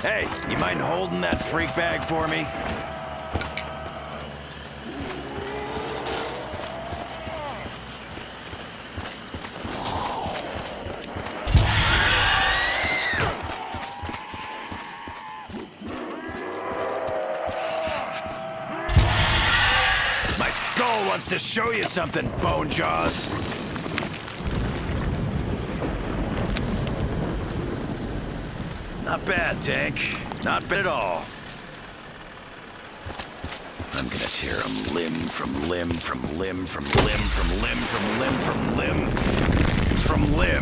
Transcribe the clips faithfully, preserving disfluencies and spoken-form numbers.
Hey, you mind holding that freak bag for me? My skull wants to show you something, Bone Jaws. Not bad, Tank. Not bad at all. I'm gonna tear him limb from limb from limb from limb from limb from limb from limb from limb.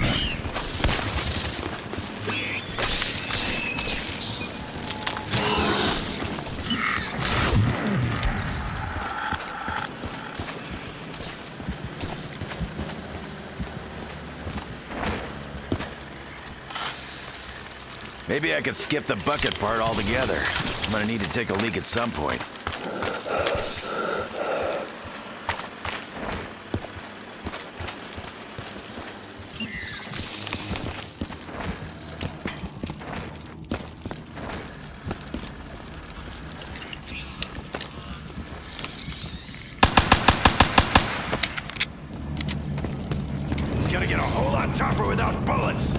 Maybe I could skip the bucket part altogether. I'm gonna need to take a leak at some point. It's gonna get a whole lot tougher without bullets.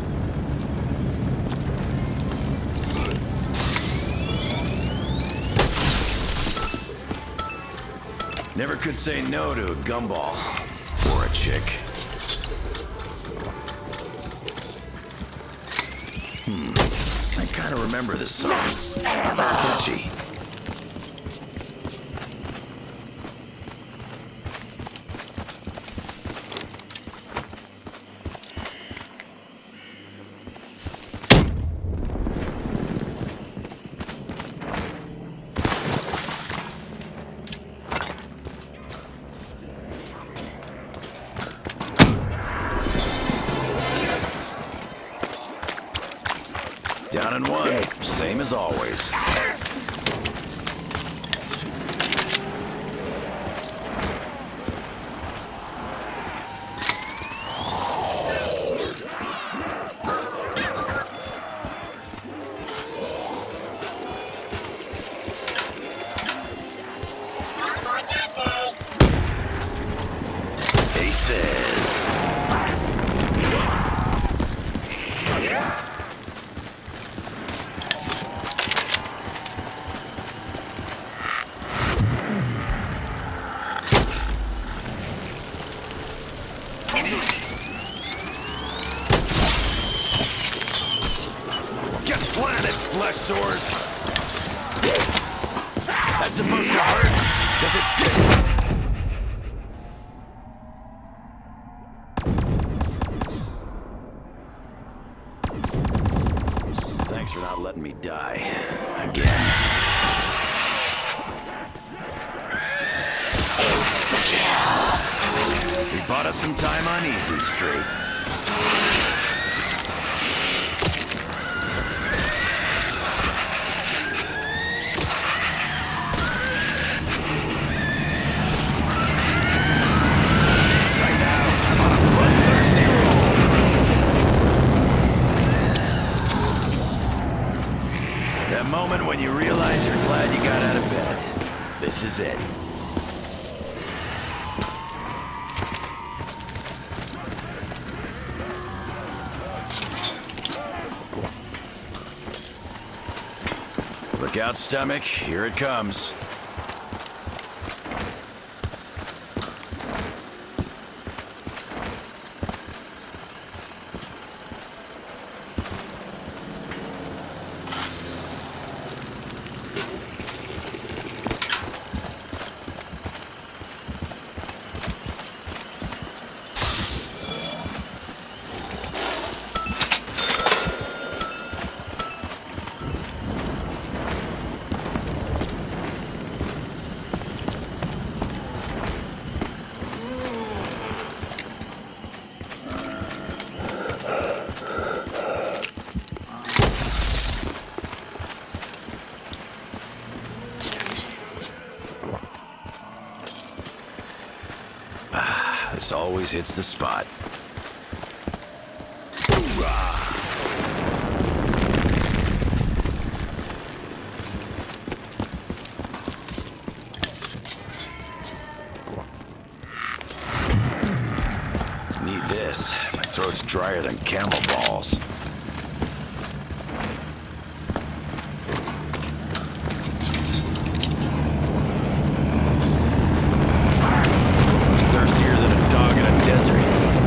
Never could say no to a gumball. Or a chick. Hmm. I kind of remember this song. Catchy. Down in one, same as always. Aces. Get planted, flesh sores! That's supposed to hurt, because it didn't. Thanks for not letting me die. Again. We bought us some time on Easy Street. That moment when you realize you're glad you got out of bed. This is it. Look out, stomach. Here it comes. This always hits the spot. It's drier than camel balls. It's thirstier than a dog in a desert.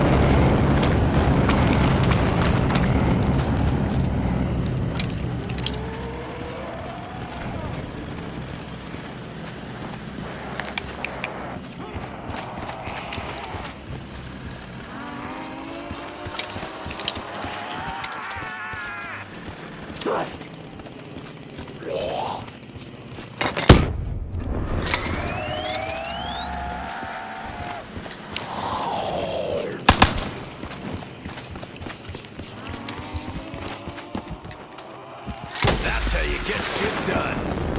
That's how you get shit done.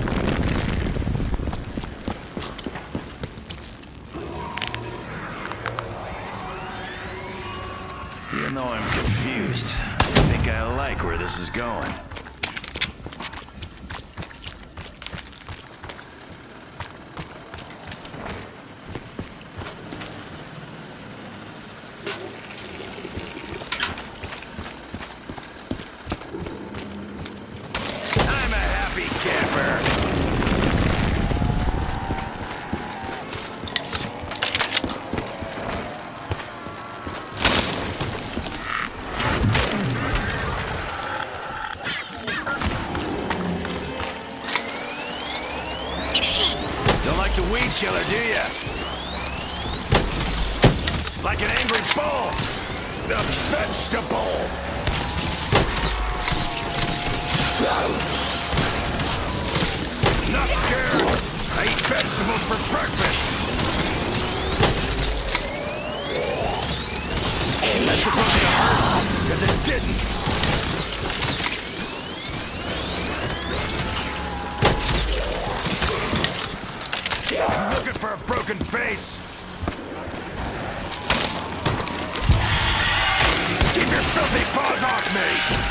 Even though I'm confused, I think I like where this is going. I'm a happy camper. Don't like the weed killer, do ya? It's like an angry bull. The vegetable. Not scared. I eat vegetables for breakfast. That's supposed to hurt, because it didn't. I'm looking for a broken face. Keep your filthy paws off me.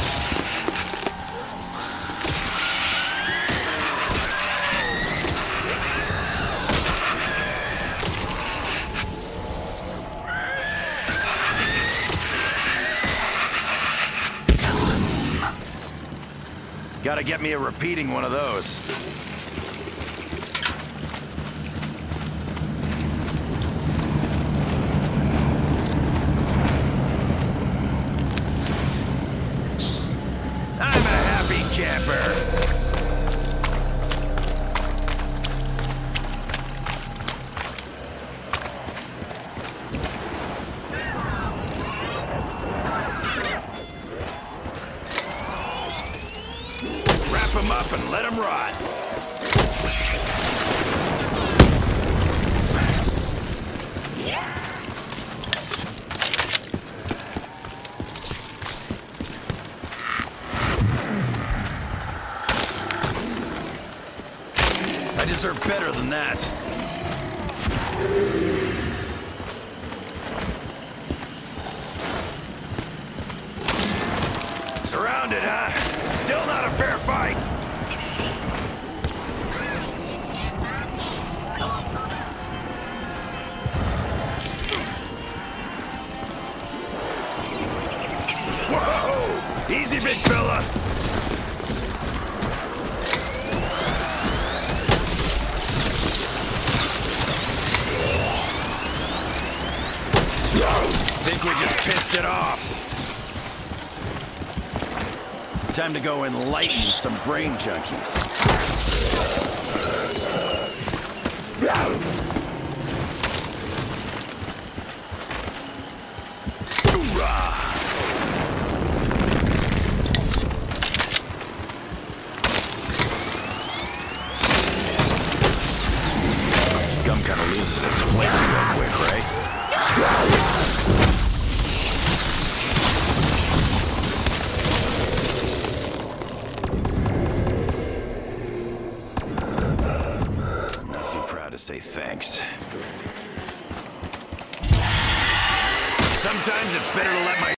Gotta get me a repeating one of those. I'm a happy camper. Wrap him up and let him rot. I deserve better than that. Surrounded, huh? Still not a fair fight. Whoa! Easy, big fella. Think we just pissed it off. Time to go enlighten some brain junkies. Hoorah! Scum kind of loses its flavor real quick, right? Say thanks. Sometimes it's better to let my